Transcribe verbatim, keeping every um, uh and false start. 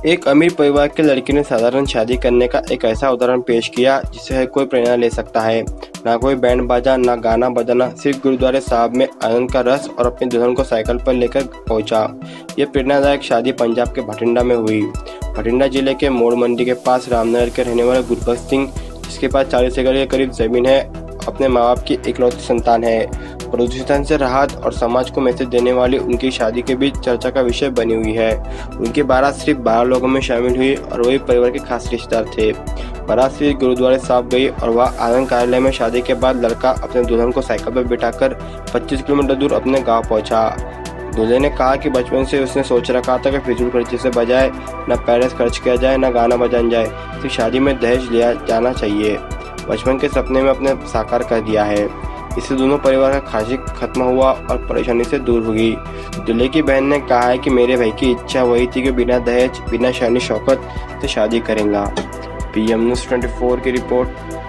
एक अमीर परिवार के लड़की ने साधारण शादी करने का एक ऐसा उदाहरण पेश किया जिससे हर कोई प्रेरणा ले सकता है। ना कोई बैंड बाजा, ना गाना बजाना, सिर्फ गुरुद्वारे साहब में आनंद का रस और अपनी दुल्हन को साइकिल पर लेकर पहुंचा। यह प्रेरणादायक शादी पंजाब के भटिंडा में हुई। भटिंडा जिले के मोड़ मंडी के पास रामनगर के रहने वाले गुरबख्श सिंह, जिसके पास चालीस एकड़ के करीब जमीन है, अपने माँ बाप की इकलौती संतान है। प्रदूषण से राहत और समाज को मैसेज देने वाली उनकी शादी के बीच चर्चा का विषय बनी हुई है। उनकी बारात सिर्फ बारह लोगों में शामिल हुई और वही परिवार के खास रिश्तेदार थे। बारात सिर्फ गुरुद्वारे साहब गई और वह आनंद कार्यालय में शादी के बाद लड़का अपने दुल्हन को साइकिल पर बिठाकर पच्चीस किलोमीटर दूर अपने गाँव पहुँचा। दूल्हे ने कहा कि बचपन से उसने सोच रखा था कि फिजूल खर्ची से बजाय न पैलेस खर्च किया जाए, न गाना बजाना जाए, सिर्फ शादी में दहेज लिया जाना चाहिए। बचपन के सपने में अपने साकार कर दिया है। इससे दोनों परिवार का खासी खत्म हुआ और परेशानी से दूर हुई। दूल्हे की बहन ने कहा है कि मेरे भाई की इच्छा वही थी कि बिना दहेज, बिना शानी शौकत से शादी करेंगे। पीएम न्यूज़ चौबीस की रिपोर्ट।